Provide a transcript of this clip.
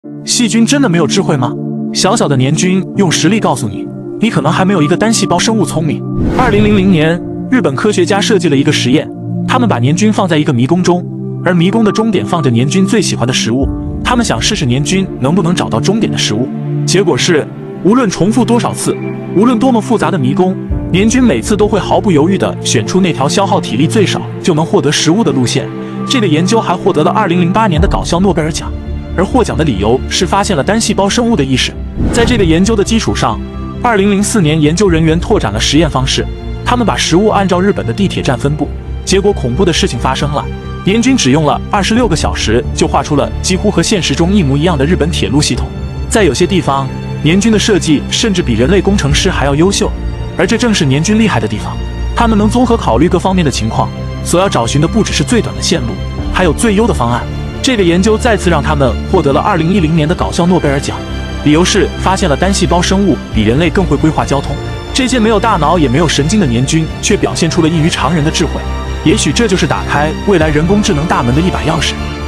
细菌真的没有智慧吗？小小的年菌用实力告诉你，你可能还没有一个单细胞生物聪明。2000年，日本科学家设计了一个实验，他们把年菌放在一个迷宫中，而迷宫的终点放着年菌最喜欢的食物。他们想试试年菌能不能找到终点的食物。结果是，无论重复多少次，无论多么复杂的迷宫，年菌每次都会毫不犹豫地选出那条消耗体力最少就能获得食物的路线。这个研究还获得了2008年的搞笑诺贝尔奖，而获奖的理由是发现了单细胞生物的意识。在这个研究的基础上，2004年研究人员拓展了实验方式，他们把食物按照日本的地铁站分布，结果恐怖的事情发生了，年均只用了26个小时就画出了几乎和现实中一模一样的日本铁路系统。在有些地方，年均的设计甚至比人类工程师还要优秀，而这正是年均厉害的地方，他们能综合考虑各方面的情况，所要找寻的不只是最短的线路，还有最优的方案。这个研究再次让他们获得了2010年的搞笑诺贝尔奖，理由是发现了单细胞生物比人类更会规划交通。这些没有大脑也没有神经的年菌却表现出了异于常人的智慧，也许这就是打开未来人工智能大门的一把钥匙。